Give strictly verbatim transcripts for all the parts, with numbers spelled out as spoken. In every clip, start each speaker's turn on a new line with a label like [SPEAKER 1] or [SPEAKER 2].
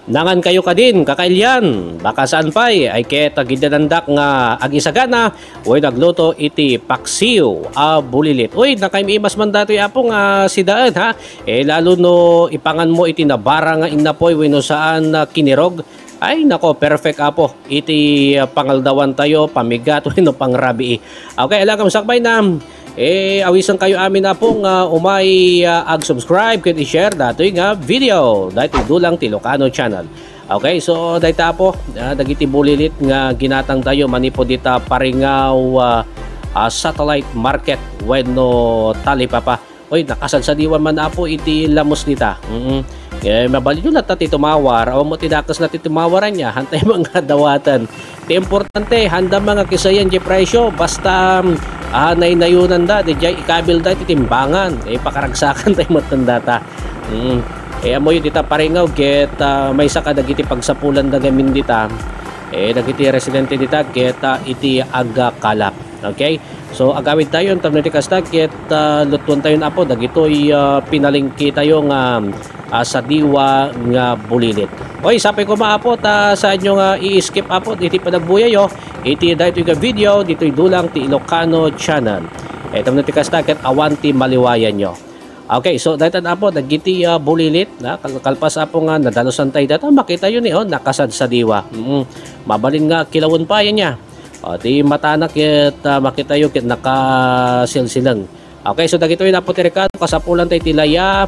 [SPEAKER 1] Nangan kayo ka din, kakailyan. Baka saan pa'y ay keta gidanandak nga agisagana. Uy, nagluto iti paksiw a bulilit. Uy, nakaimimas man dato apo nga si daan ha. Eh lalo no ipangan mo iti nabara nga inapoy wenno saan uh, kinirog. Ay nako, perfect apo. Iti uh, pangaldawan tayo, pamigat wenno pangrabi. Okay, alam kam sakbay na. Eh, awisan kayo amin na po nga umay uh, ag-subscribe kaya i-share dato nga video dahil dulang Tilocano channel. Okay, so dahil tapo, uh, dagiti bulilit nga ginatang tayo manipo dita paringaw uh, uh, satellite market when no talipapa. Oy, nakasad sa diwan man apo iti lamos nita. Mm -hmm. Eh, mabalik yun natin tumawar o mo tinakas natin tumawaran niya hantay mga dawatan. Ti importante handa mga kisayan di presyo basta ah, nainayunan da di jay ikabil da titimbangan eh pakaragsakan tayo matanda ta. Mm. Eh amo yun dita paringaw get uh, may saka dagiti pagsapulan da gamin dita eh dagiti residente dita get uh, iti aga kalap. Okay, so agawid tayo ang tamno di kasta get uh, lutuan tayo na po dagitoy uh, pinalingki tayo nga uh, sa diwa nga bulilit. Oy, sapay ko maapot uh, sa inyo nga uh, i-skip apot iti panagbuyayo iti dahito yung video dito'y dulang ti Ilocano channel. Eh tamno di kasta get awanti maliwayan nyo. Okay, so dahito na po dagiti uh, bulilit na kalpas apo nga nadalosan tayo data makita yun eh oh, nakasad sa diwa. Mm -hmm. Mabalin nga kilawon pa yan niya. O, di mata na kit uh, makita yung kit nakasilsilang. Okay, so dagito yung napotirikado kasapulan tayo tilaya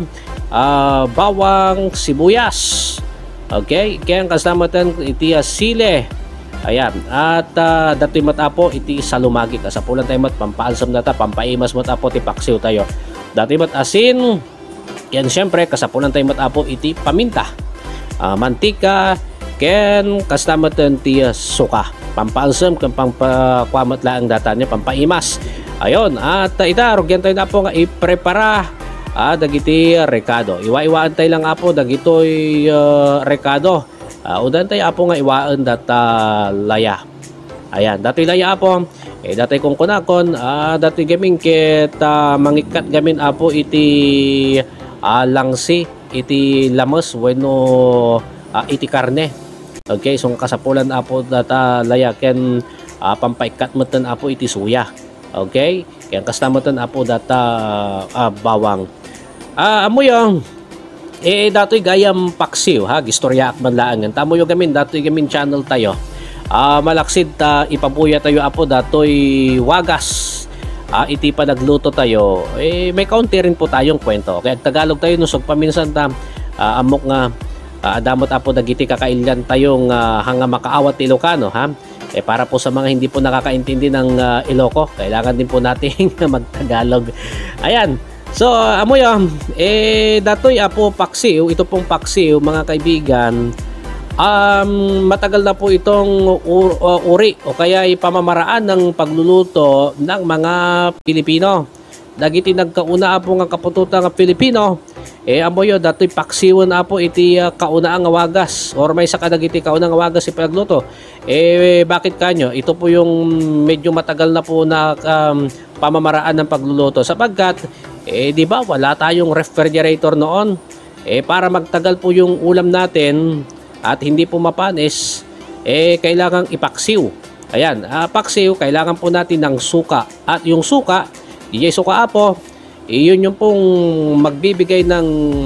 [SPEAKER 1] uh, bawang sibuyas. Okay, kaya ang kasamatan iti uh, sile. Ayan, at uh, dato'y matapo iti salumagi kasapulan tayo mat pampaalsam na ta pampaimas matapo ti paksiw tayo. Dato'y mat asin. Yan syempre kasapulan tayo matapo iti paminta. Uh, mantika ken kastamatan ti uh, suka. Pampalsam kung pampakwamat lang data niya pampaimas. Ayon, at uh, ita rugyan tayo na po nga iprepara ah, dagiti rekado. Iwa-iwaan tayo lang apo dagitoy uh, rekado. Uh, udan tayo apo nga iwaan data laya. Ayan, datoy laya apo. Eh datoy kung kunakon, ah, datoy gaming ket uh, mangikat gamin apo iti uh, langsi, iti lamos wenno uh, iti karne. Okay, so kasapulan apo data layaken uh, pampaikat matan apo iti suya. Okay, kaya kastamatan apo data uh, bawang. Ah, uh, amo yung eh datoy gayam paksiw ha, gistorya akman laangan. Tamo yung gamin datoy gamin channel tayo. Ah, uh, malaksid ta uh, ipabuya tayo apo datoy wagas. Ah, uh, iti pa nagluto tayo. Eh may kaunti rin po tayong kwento. Kaya Tagalog tayo nusog paminsan ta uh, amok nga Uh, adamot apo dagiti kakailyan tayong uh, hanga makaawat Ilocano ha. Eh para po sa mga hindi po nakakaintindi ng uh, Iloco, kailangan din po nating magtagalog. Ayan. So amo yo eh datoy apo paksiw, ito pong paksiw mga kaibigan. Um, matagal na po itong ur uh, uri o kaya pamamaraan ng pagluluto ng mga Pilipino. Dagiti nagkauna apo nga kapututa nga Pilipino. Eh amo yo datoy paksiwan apo iti uh, kauna nga wagas or may saka dagiti kauna nga wagas si pagluto. Eh bakit kanyo? Ito po yung medyo matagal na po na um, pamamaraan ng pagluluto sapagkat eh di ba wala tayong refrigerator noon. Eh para magtagal po yung ulam natin at hindi po mapanis, eh kailangang ipaksiw. Ayan, uh, paksiw kailangan po natin ng suka at yung suka, di suka apo. Iyon yung pong magbibigay ng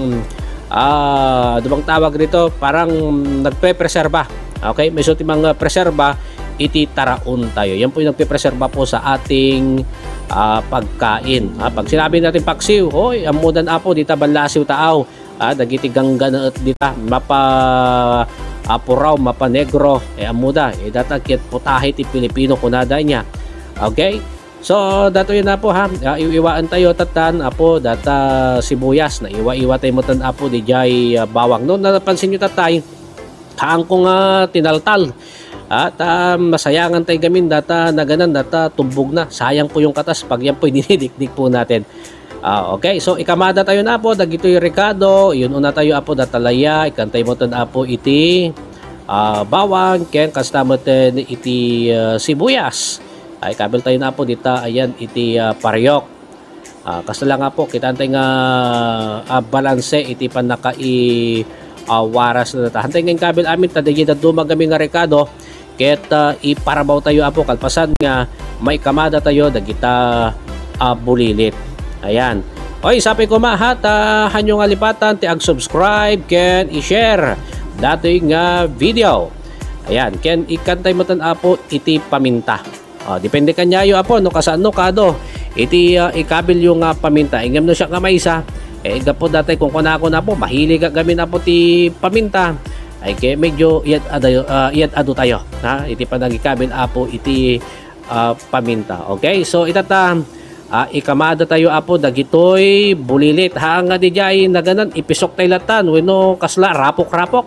[SPEAKER 1] ah, uh, tawag dito, parang nagpe-preserba. Okay, may suti mga preserba iti taraon tayo. Yan po yung nagpe-preserba po sa ating uh, pagkain. Ha, pag sinabi natin paksiw, hoy, amudan apo dita banlasiw taaw. Ah, dagiti ganggan at dita mapa apuraw, mapa negro, eh amuda, eh data kit putahe ti Pilipino kunada niya. Okay? So dato yun na po ha, uh, iiwaan tayo tatan apo data sibuyas na iwa-iwa tayo mutan apo di jay uh, bawang. No napansin niyo tatay, haang ko nga tinaltal. At uh, masayangan tayo gamin data naganan data tumbog na. Sayang po yung katas pag yan po dinidikdik po natin. Uh, okay, so ikamada tayo na po dagito yung rekado, yun una tayo apo data laya, ikantay mutan apo iti uh, bawang, ken kastamoten iti uh, sibuyas. Ay kabel tayo na po dita ayan iti uh, paryok. Uh, kasi lang nga po kita antay nga uh, balanse iti pan nakai uh, waras na data. Hantay ngayong kabil amin ta dagiti dumag kami nga rekado ket uh, iparabaw tayo apo kalpasan nga may kamada tayo dagita uh, bulilit. Ayan. Oy, sabi ko mahat uh, hanyo nga lipatan ti ag-subscribe ken i-share dati nga video. Ayan, ken ikantay mo tan apo iti paminta. Uh, depende kanyayo apo no kasaan no kado. Iti uh, ikabil yung uh, paminta. Ingam no siya nga maysa. Eh gapo dati kung kunako na po mahilig ka gamin apo ti paminta. Ay kay medyo iyat adayo uh, iyat adu tayo ha iti panagikabil apo iti uh, paminta. Okay? So itata uh, ikamada tayo apo dagitoy bulilit ha nga di jay naganan ipisok tay latan wenno kasla rapok-rapok.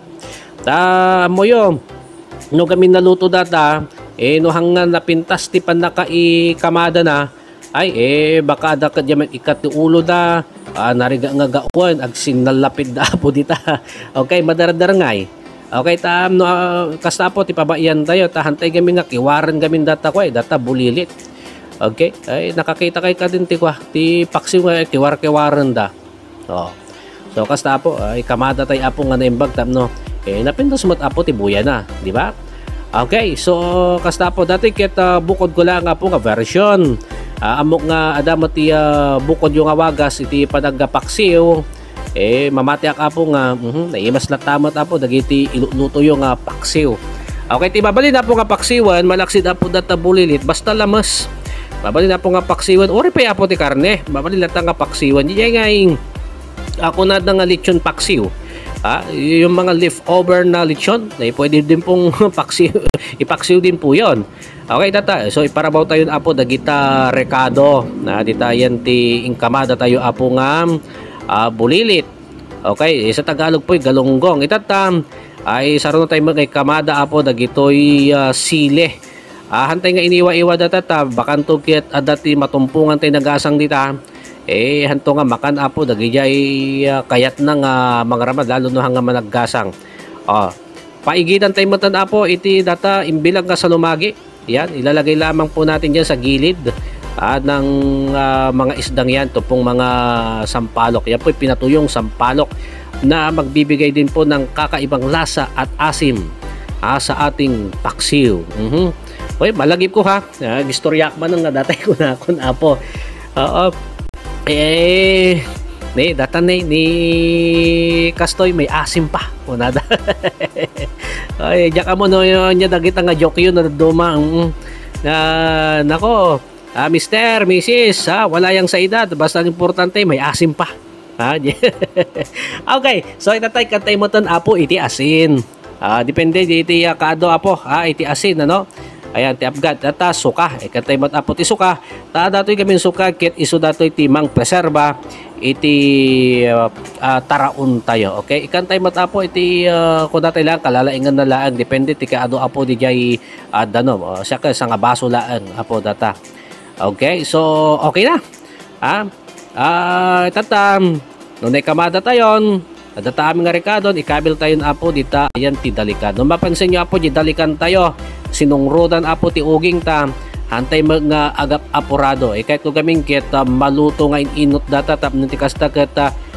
[SPEAKER 1] Ta mo yo no gamin naluto data eh no hangan napintas ti panaka ikamada na ay eh baka da ka diyan ikat ti ulo da uh, nariga nga gawan ag sinalapid da apo dita. Okay, madaradar ngay. Okay, ta no uh, kasta po ti pabaian tayo ta hantay gamin nga kiwaran gamin data ko ay data bulilit. Okay? Ay nakakita kay kadin ti kwa ti paksiw nga kiwar-kiwaran da. So, so kasta po ay kamada tay apo nga naimbag tam no. Eh napindos mat apo ti buya na, di ba? Okay, so kasta po dati ket uh, bukod ko lang apo nga version. Uh, amok nga adamo ti uh, bukod yung awagas iti panaggapaksiw. Eh mamati ak apo nga uh -huh, naimas na tamat apo dagiti iluluto yung uh, paksiw. Okay, ti babalin apo nga paksiwan malaksid apo data bulilit basta lamas. Babalin apo nga paksiwan ori pa apo ti karne. Babalin lata nga paksiwan di nga ako na nga lechon paksiw. Ah, yung mga leftover na lechon, na pwede din pong paksiw, ipaksiw din po 'yon. Okay, tata. So iparabaw tayo apo dagita rekado na ditayan ti ingkamada tayo apo nga uh, bulilit. Okay, sa Tagalog po galunggong. Itatam ay saron tayo mga kamada apo dagitoy uh, sile. Ah, hantay nga iniwa-iwa data ta bakanto ket adati matumpungan tay nagasang dita. Eh hanto nga makan apo dagijay uh, kayat na nga mga ramad lalo no hanga managgasang. Oh, paigitan tay matan apo iti data imbilang ka sa lumagi. Yan, ilalagay lamang po natin diyan sa gilid ah, ng uh, mga isdang yan, tupong mga sampalok. Yan po pinatuyong sampalok na magbibigay din po ng kakaibang lasa at asim ah, sa ating paksiw. Mm-hmm. Uy, malagip ko ha. Uh, Gistoryak man nga datay ko na ako na po. Oo. Eh, ni data ni, ni Kastoy may asim pa. Unada. Ay, diyan mo no nya dagita nga joke yun na duma. Mm, na nako. Ah, Mister, Missus, ha, wala yang sa edad. Basta importante may asim pa. Ha? Okay, so itatay katay mo tan apo iti asin. Ah, depende iti uh, kaado apo, ha, iti asin ano. Ayan, ti apgat data suka. E katay mat apo ti suka. Ta datoy kami suka ket isu datoy ti mang preserba iti uh, uh, taraon tayo. Okay? Ikantay mat apo iti uh, kun datay lang kalalaingan na laang depende ti kaado apo di jay uh, dano. Uh, siya ka sa nga baso laang apo data. Okay? So okay na. Ha? Ah, uh, tatam. Nunay kamada tayon. Data aming nga rekadon, ikabil tayon apo dita ayan ti dalikan. No mapansin nyo apo di dalikan tayo. Sinungrodan apo ti uging ta hantay mga agap apurado eh kahit gaming ket uh, maluto nga inot data tap niti kasta ket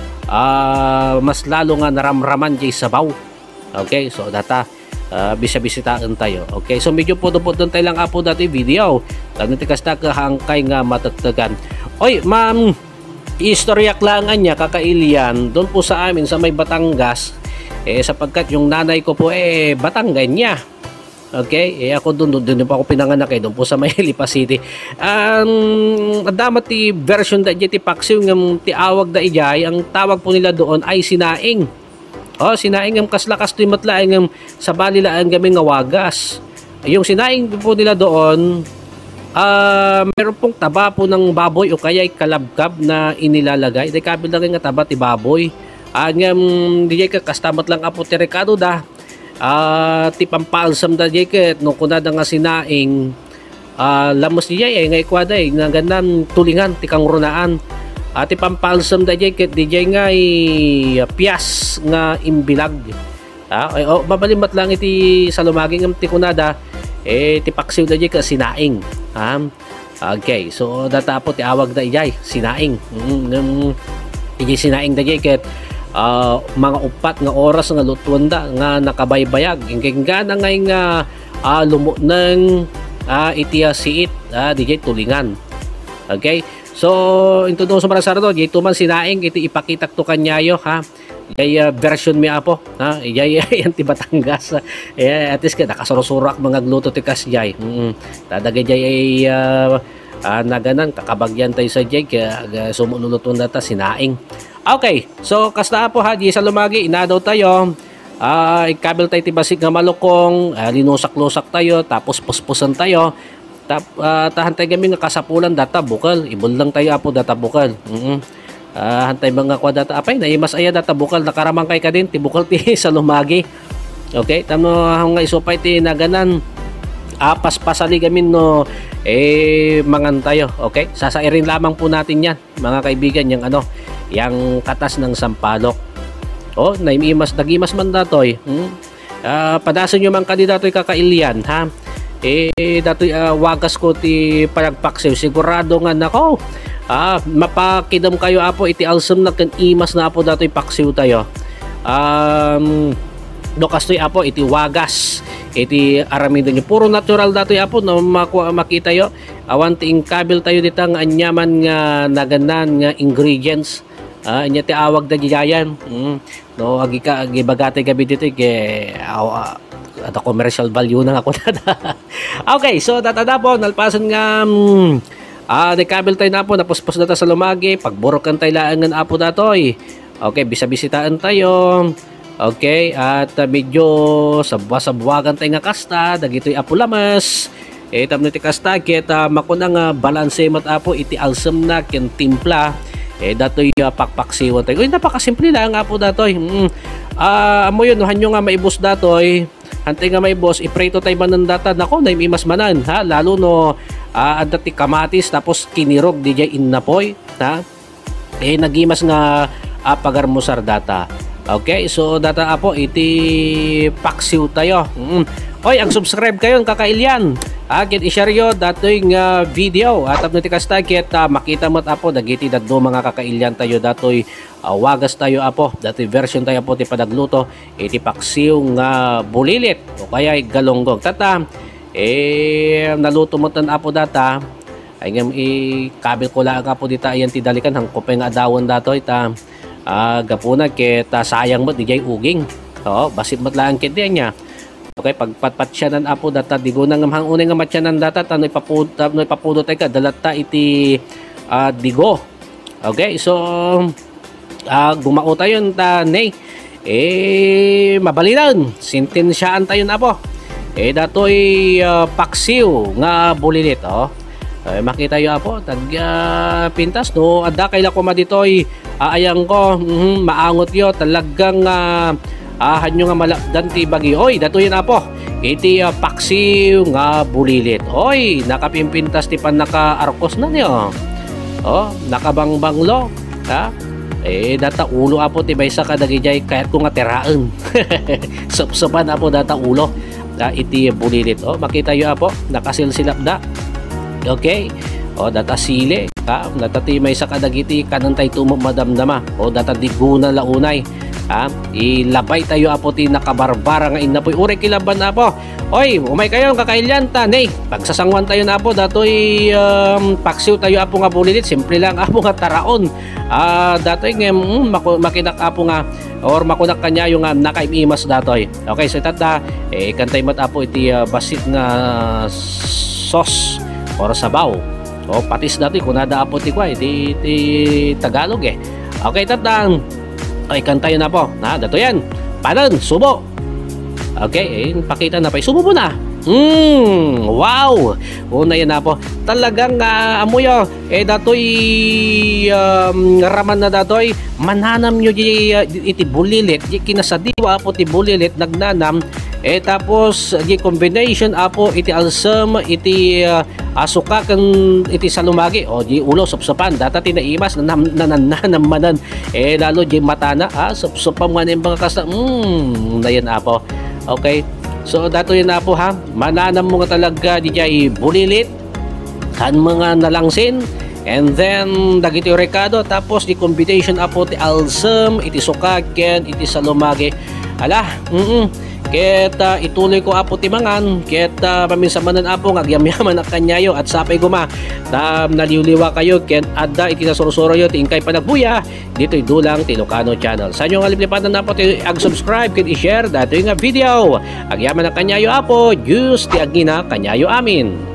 [SPEAKER 1] uh, mas lalo nga naramraman jay sabaw. Okay, so data uh, bisa-bisitaan tayo. Okay, so medyo pudo-pudo tayo lang apo dati video tap niti kasta ka hangkay nga matagtagan. Oy ma'am, istoryak lang niya kakailian doon po sa amin sa may Batangas eh sapagkat yung nanay ko po eh Batanggan niya. Okay, eh ako doon doon pa ako pinanganak eh doon po sa may Lipa City. Um, damat ti version da ti paksiw ng ti awag da ijay, ang tawag po nila doon ay sinaing. Oh, sinaing ang kaslakas ti matlaing ng sa balilaan gaming nga wagas. Yung sinaing po nila doon, ah uh, meron pong taba po ng baboy o kaya kalabkab na inilalagay. Dahil kabil lang nga taba ti baboy. Ah, nga di jay ka kastamat lang apo ti rekado da. Ah, uh, ti pampalsam da jacket no kunada nga sinaing uh, lamos di jay ngay kwada eh nga ganan tulingan ti kangrunaan at uh, ti pampalsam da jacket di jay nga uh, pias nga imbilag ah uh, oh, babalimat lang iti salumaging ti kunada eh ti paksiw da jay ka sinaing ha. Okay, so data po ti awag da ijay sinaing mm, mm, ijay sinaing da jacket. uh, mga upat nga oras nga lutuanda nga nakabaybayag ingkeng gana ngay nga uh, lumo ng uh, itiya siit uh, di jay tulingan. Okay, so into do sumara sarado jay tuman sinaing iti ipakitak to kanyayo ha. Jay uh, version mi apo ha, jay yan ti Batangas. Eh, at least ka nakasurusurak mga gluto ti kas jay. Mm, tadagay jay ay uh, uh, naganan kakabagyan tayo sa jay kaya sumululuton data sinaing. Okay, so kasta po ha, di sa lumagi, inadaw tayo, uh, ikabel tayo tibasig nga malukong, uh, linusak-lusak tayo, tapos puspusan tayo, tap, uh, tahantay kami nga kasapulan data bukal, ibol lang tayo apo data bukal. Mm -hmm. uh, hantay mga kwa data, apay, naimas aya data bukal, nakaramang kay ka din, tibukal ti sa lumagi. Okay, tamo nga isupay ti naganan, apas pasali gamin no, eh, mangan tayo, okay? Sasairin lamang po natin yan, mga kaibigan, yung ano, yang katas ng sampalok. Oh, naimimas nagimas man datoy. Hmm? Uh, padason nyo man kandidato kakailian ha. Eh datoy uh, wagas ko ti palagpaksiw sigurado nga nako. Ah, mapakidam kayo apo iti alsem na kan imas na apo datoy paksiw tayo. Um do kastoy apo iti wagas. Iti aramido nyo puro natural datoy apo no makuha makita yo. Awan ti ingkabil tayo dita nga anyaman nga naganan nga ingredients. Ah, inya ti awag da gigayan. Mm. No, agi ka agi bagate gabi dito ke uh, ada commercial value na ako dada. Okay, so datada po nalpasan nga um, ah dekabel tayo na po napuspos data sa lumagi, pagburokan tayo laangan apo datoy. Okay, bisa-bisitaan tayo. Okay, at uh, medyo sabwa-sabwagan tayo nga kasta, dagitoy apo lamas. Eh tamno ti kasta ket uh, makunang uh, balanse mat apo iti alsem na ken timpla. Eh datoy uh, pakpaksiwan tayo. Uy, napakasimple lang nga po datoy. Mm. Ah, amo yun, hanyo nga maibos datoy. Hantay nga maibos, ipreto tayo manan data. Nako, naimimas manan, ha? Lalo no, uh, adati kamatis, tapos kinirog, di jay innapoy, ha? Eh, nagimas nga uh, pagarmusar data. Okay, so data apo, iti paksiw tayo. Mm. Oy, ang subscribe kayo, kakailyan. Agit i-share yo datoy nga video at apno ti kasta ket uh, makita mo't apo dagiti daddo mga kakailyan tayo datoy uh, wagas tayo apo datoy version tayo apo ti padagluto iti paksiw nga bulilit o kaya galonggong tata eh naluto mo tan apo data ay ngam i kabel ko lang apo dita ayan ti dalikan hangkopay nga adawon datoy ta uh, gapuna ket uh, sayang mo di jay uging oh basit mat lang ket dianya. Okay, pagpatpat siya ng apo data digo nang hamang unay nga matya ng data tanoy papudo tanoy papudo tay ka dalata iti uh, digo. Okay, so uh, gumao tayo ta nay eh mabalilan sintensyaan tayo na apo. Eh datoy uh, paksiw nga bulilit oh. Eh, makita yo apo tag uh, pintas no adda kay la ko maditoy aayang ko mm -hmm, maangot yo talagang uh, ahan nyo nga malakdan ti bagi. Oy, dato yan apo. Iti uh, paksiw nga bulilit. Oy, nakapimpintas ti pan naka-arkos na niyo. Oh, nakabangbanglo. Ha? Eh, data ulo apo ti baysa kadagijay kahit ko nga teraan. Sup-supan apo data ulo. Da, iti bulilit. Oh, makita yo apo. Nakasilsilap da. Okay. Oh, data sile. Ha? Data ti may sa kadagiti kanantay tumo madamdama. Oh, data diguna launay. Ha? Ilabay tayo apo ti nakabarbara nga inapoy ure kilaban na apo. Oy, umay kayo kakailyan ta nay. Pagsasangwan tayo na apo datoy um, paksiw tayo apo nga bulilit simple lang apo nga taraon. Ah, uh, datoy nga mm, makinak apo nga or makunak kanya yung uh, nakaimimas datoy. Okay, so tata eh kantay mat apo iti uh, basit nga sauce or sabaw. O patis datoy kunada apo ti kwa iti, iti Tagalog eh. Okay, tatang ay kantayo na po na dato yan panon subo. Okay, eh, pakita na pa subo mo na. Hmm, wow, una yan na po talagang uh, amuyo eh datoy um, raman na datoy mananam nyo di, uh, iti bulilit di kinasadiwa po ti bulilit nagnanam eh tapos di combination apo iti alsem iti uh, asuka kan iti salumagi o di ulo supsupan data tinaimas nananamanan eh lalo di matana ah supsupan mo ng mga kasa mm na yan apo. Okay, so dato yan apo ha mananam mo nga talaga di jay bulilit kan mga nalangsin And then dagiti rekado tapos di combination apo ti alsem iti sukag ken iti salumage. Ala, mm ket uh, ituloy ko apo ti mangan ket uh, paminsamanan apo ngagyamyaman ak kanyayo at sapay guma na naliwliwa kayo ken adda iti nasursuro yo tingkay panagbuya dito'y dulang ti Ilocano Channel. Sa inyo nga liplipatan na po ti ag-subscribe ken i-share dato'y nga video. Agyaman ak kanyayo apo, Diyos ti agina kanyayo amin.